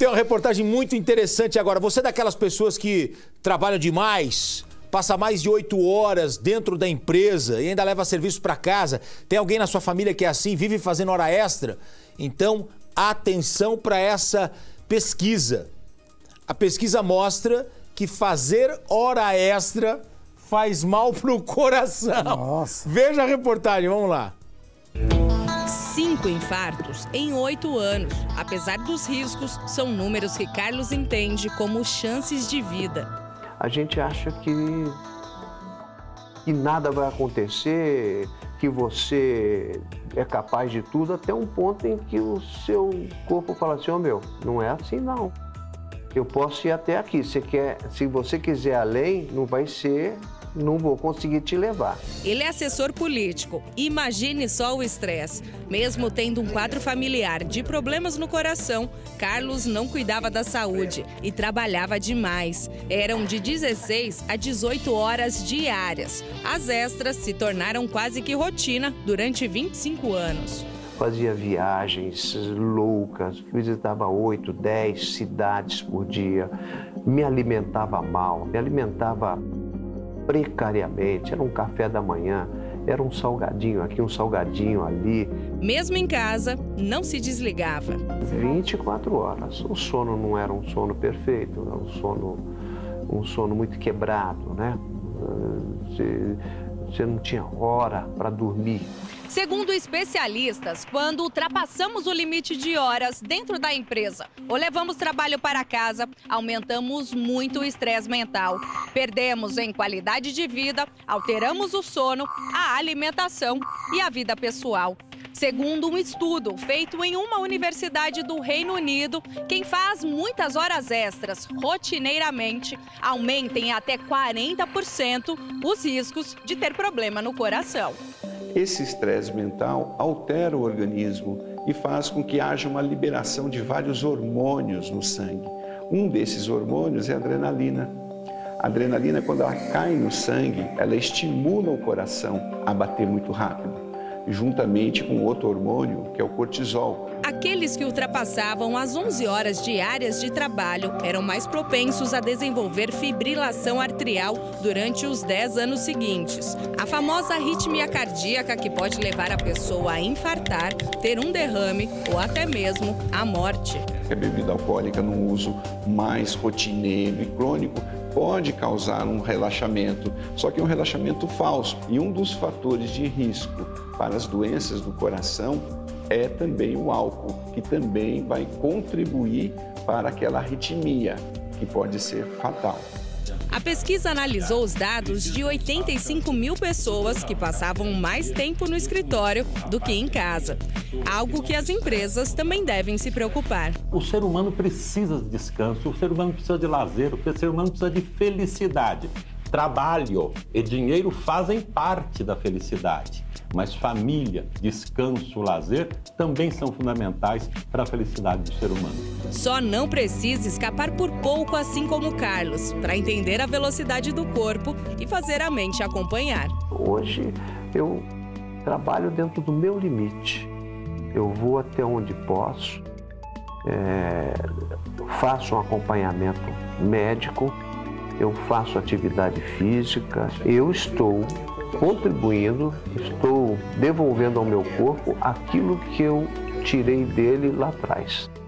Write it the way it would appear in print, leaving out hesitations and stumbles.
Tem uma reportagem muito interessante agora. Você é daquelas pessoas que trabalham demais, passa mais de 8 horas dentro da empresa e ainda leva serviço para casa. Tem alguém na sua família que é assim, vive fazendo hora extra? Então, atenção para essa pesquisa. A pesquisa mostra que fazer hora extra faz mal pro coração. Nossa. Veja a reportagem, vamos lá. 5 infartos em 8 anos. Apesar dos riscos, são números que Carlos entende como chances de vida. A gente acha que nada vai acontecer, que você é capaz de tudo, até um ponto em que o seu corpo fala assim, meu, não é assim não. Eu posso ir até aqui, se você quiser além, não vou conseguir te levar. Ele é assessor político. Imagine só o estresse. Mesmo tendo um quadro familiar de problemas no coração, Carlos não cuidava da saúde e trabalhava demais. Eram de 16 a 18 horas diárias. As extras se tornaram quase que rotina durante 25 anos. Fazia viagens loucas, visitava 8, 10 cidades por dia, me alimentava mal, me alimentava precariamente, era um café da manhã, era um salgadinho aqui, um salgadinho ali. Mesmo em casa, não se desligava. 24 horas. O sono não era um sono perfeito, era um sono muito quebrado, né? Você não tinha hora para dormir. Segundo especialistas, quando ultrapassamos o limite de horas dentro da empresa ou levamos trabalho para casa, aumentamos muito o estresse mental. Perdemos em qualidade de vida, alteramos o sono, a alimentação e a vida pessoal. Segundo um estudo feito em uma universidade do Reino Unido, quem faz muitas horas extras rotineiramente aumenta em até 40% os riscos de ter problema no coração. Esse estresse mental altera o organismo e faz com que haja uma liberação de vários hormônios no sangue. Um desses hormônios é a adrenalina. A adrenalina, quando ela cai no sangue, ela estimula o coração a bater muito rápido, juntamente com outro hormônio, que é o cortisol. Aqueles que ultrapassavam as 11 horas diárias de trabalho eram mais propensos a desenvolver fibrilação arterial durante os 10 anos seguintes. A famosa arritmia cardíaca que pode levar a pessoa a infartar, ter um derrame ou até mesmo a morte. A bebida alcoólica no uso mais rotineiro e crônico pode causar um relaxamento, só que é um relaxamento falso. E um dos fatores de risco para as doenças do coração é também o álcool, que também vai contribuir para aquela arritmia, que pode ser fatal. A pesquisa analisou os dados de 85 mil pessoas que passavam mais tempo no escritório do que em casa. Algo que as empresas também devem se preocupar. O ser humano precisa de descanso, o ser humano precisa de lazer, o ser humano precisa de felicidade. Trabalho e dinheiro fazem parte da felicidade, mas família, descanso, lazer também são fundamentais para a felicidade do ser humano. Só não precisa escapar por pouco, assim como Carlos, para entender a velocidade do corpo e fazer a mente acompanhar. Hoje eu trabalho dentro do meu limite. Eu vou até onde posso, faço um acompanhamento médico, eu faço atividade física, eu estou contribuindo, estou devolvendo ao meu corpo aquilo que eu tirei dele lá atrás.